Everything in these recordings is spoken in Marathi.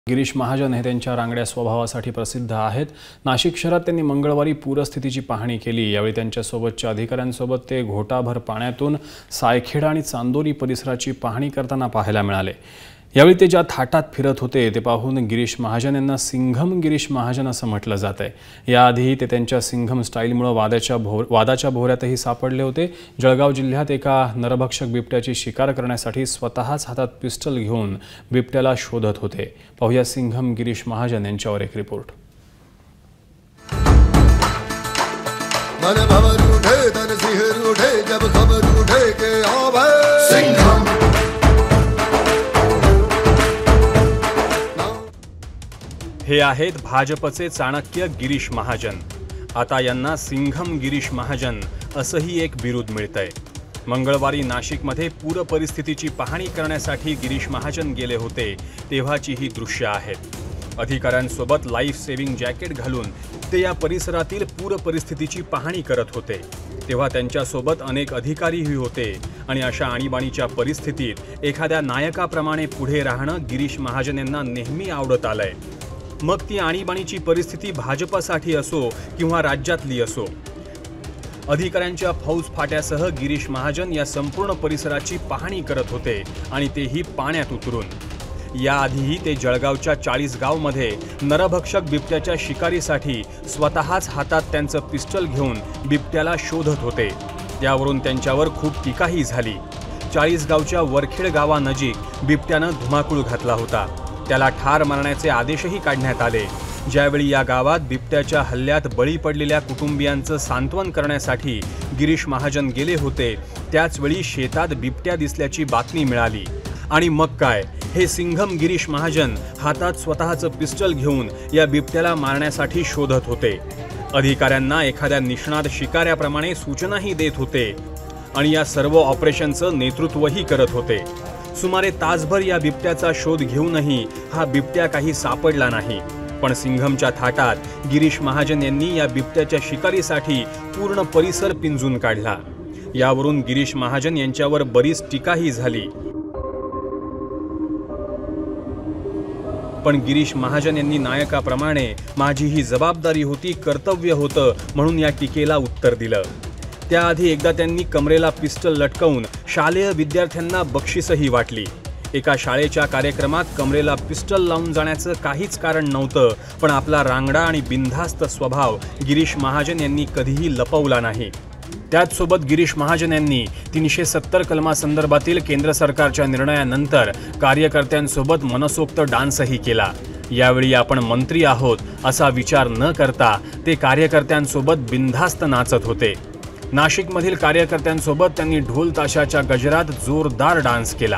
गिरीश महाजन हे त्यांच्या रांगड्या स्वभावासाठी प्रसिद्ध आहेत। नाशिक शहरात त्यांनी मंगळवारी पूरस्थितीची पाहणी केली। यावेळी त्यांच्यासोबतच्या अधिकाऱ्यांसोबत ते घोटाभर पाण्यातून सायखेडा आणि चांदोरी परिसराची पाहणी करताना पाहायला मिळाले। यावेळी ते ज्या थाटात फिरत होते ते पाहून गिरीश महाजन यांना सिंघम गिरीश महाजन असं म्हटलं जात आहे। याआधी ते त्यांच्या सिंघम स्टाईलमुळे वादाच्या भोवऱ्यातही सापडले होते। जळगाव जिल्ह्यात एका नरभक्षक बिबट्याची शिकार करण्यासाठी स्वतःच हातात पिस्टल घेऊन बिबट्याला शोधत होते। पाहूया सिंघम गिरीश महाजन यांच्यावर एक रिपोर्ट। मन भवर उठे तन सिहर उठे जब खबर उठे के आवे सिंघम। हे आहेत भाजपचे चाणक्य गिरीश महाजन। आता यांना सिंघम गिरीश महाजन असंही एक बिरुद मिळतंय। मंगळवारी नाशिकमध्ये पूर परिस्थितीची पाहणी करण्यासाठी गिरीश महाजन गेले होते तेव्हाची ही दृश्य आहेत। अधिकाऱ्यांसोबत लाईफ सेव्हिंग जॅकेट घालून ते या परिसरातील पूर परिस्थितीची पाहणी करत होते। तेव्हा त्यांच्यासोबत अनेक अधिकारीही होते आणि अशा आणीबाणीच्या परिस्थितीत एखाद्या नायकाप्रमाणे पुढे राहणं गिरीश महाजन यांना नेहमी आवडत आलंय। मग ती आणीबाणीची परिस्थिती भाजपसाठी असो किंवा राज्यातली असो, अधिकाऱ्यांच्या फौज फाट्यासह गिरीश महाजन या संपूर्ण परिसराची पाहणी करत होते आणि तेही पाण्यात उतरून। याआधीही ते जळगावच्या 40 गावमध्ये नरभक्षक बिबट्याच्या शिकारीसाठी स्वतःच हातात त्यांचं पिस्टल घेऊन बिबट्याला शोधत होते। त्यावरून त्यांच्यावर खूप टीकाही झाली। 40 गावच्या वरखेड गावानजीक बिबट्यानं धुमाकूळ घातला होता। त्याला ठार मारण्याचे आदेशही काढण्यात आले। ज्यावेळी या गावात बिबट्याच्या हल्ल्यात बळी पडलेल्या कुटुंबियांचं सांत्वन करण्यासाठी गिरीश महाजन गेले होते त्याचवेळी शेतात बिबट्या दिसल्याची बातमी मिळाली आणि मग काय, हे सिंघम गिरीश महाजन हातात स्वतःचं पिस्टल घेऊन या बिबट्याला मारण्यासाठी शोधत होते। अधिकाऱ्यांना एखाद्या निष्णात शिकाऱ्याप्रमाणे सूचनाही देत होते आणि या सर्व ऑपरेशनचं नेतृत्वही करत होते। सुमारे तासभर या बिबट्याचा शोध घेऊनही हा बिबट्या काही सापडला नाही। पण सिंघमच्या थाटात गिरीश महाजन यांनी या बिबट्याच्या शिकारीसाठी पूर्ण परिसर पिंजून काढला। यावरून गिरीश महाजन यांच्यावर बरीच टीकाही झाली। पण गिरीश महाजन यांनी नायकाप्रमाणे माझी ही जबाबदारी होती, कर्तव्य होतं म्हणून या टीकेला उत्तर दिलं। त्याआधी एकदा त्यांनी कमरेला पिस्टल लटकवून शालेय विद्यार्थ्यांना बक्षीसही वाटली। एका शाळेच्या कार्यक्रमात कमरेला पिस्टल लावून जाण्याचं काहीच कारण नव्हतं, पण आपला रांगडा आणि बिनधास्त स्वभाव गिरीश महाजन यांनी कधीही लपवला नाही। त्याचसोबत गिरीश महाजन यांनी 370 कलमासंदर्भातील केंद्र सरकारच्या निर्णयानंतर कार्यकर्त्यांसोबत मनसोक्त डान्सही केला। यावेळी आपण मंत्री आहोत असा विचार न करता ते कार्यकर्त्यांसोबत बिनधास्त नाचत होते। नाशिकमधील कार्यकर्त्यांसोबत त्यांनी ढोल ताशाच्या गजरात जोरदार डान्स केला।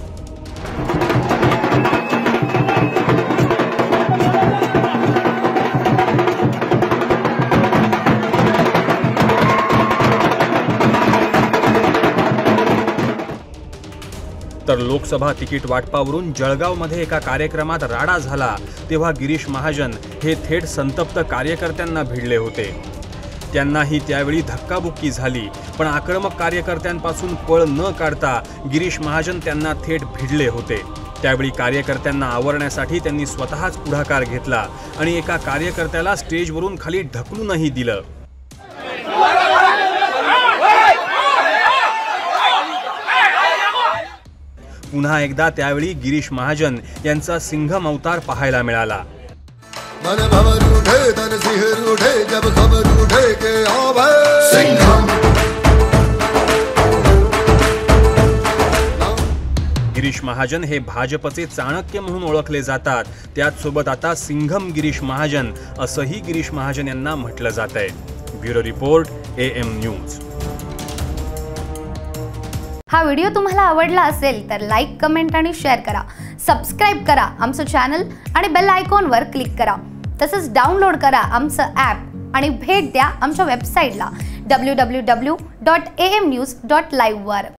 तर लोकसभा तिकीट वाटपावरून जळगावमध्ये एका कार्यक्रमात राडा झाला तेव्हा गिरीश महाजन हे थेट संतप्त कार्यकर्त्यांना भिडले होते। त्यांनाही त्यावेळी धक्काबुक्की झाली, पण आक्रमक कार्यकर्त्यांपासून पळ न काढता गिरीश महाजन त्यांना थेट भिडले होते। त्यावेळी कार्यकर्त्यांना आवरण्यासाठी त्यांनी स्वतःच पुढाकार घेतला आणि एका कार्यकर्त्याला स्टेजवरून खाली ढकलूनही दिलं। पुन्हा एकदा त्यावेळी गिरीश महाजन यांचा सिंघम अवतार पाहायला मिळाला। मन भवर उठे तन सिहर उठे जब खबर उठे के आवे सिंघम। गिरीश महाजन हे भाजपचे चाणक्य म्हणून ओळखले जातात। त्याचसोबत आता सिंघम गिरीश महाजन असंही गिरीश महाजन यांना म्हटलं जातंय। Bureau report, AM news. हा व्हिडिओ तुम्हाला आवडला असेल तर लाईक, कमेंट आणि शेअर करा। सबस्क्राइब करा आमचं चॅनल आणि बेल आयकॉनवर क्लिक करा। तसंच डाउनलोड करा आमचं ॲप आणि भेट द्या आमच्या वेबसाईटला www.amnews.live वर।